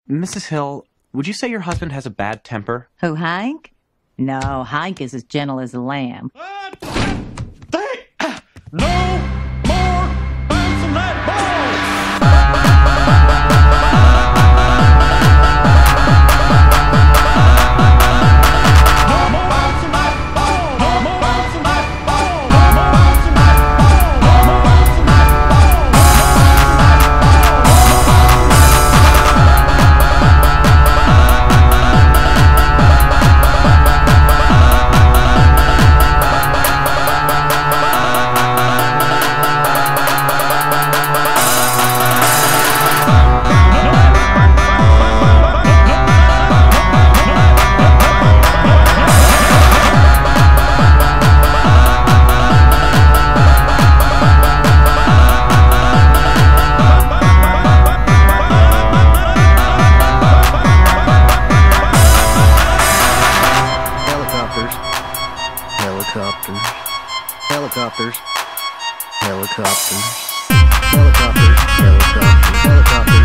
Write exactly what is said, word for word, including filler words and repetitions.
Missus Hill, would you say your husband has a bad temper? Who, Hank? No, Hank is as gentle as a lamb. They, no more bouncing that ball! No more bouncing that ball! No more bouncing that ball! No more bouncing that ball! No more bouncing Helicopters, helicopters, helicopters, helicopters, helicopters, helicopters.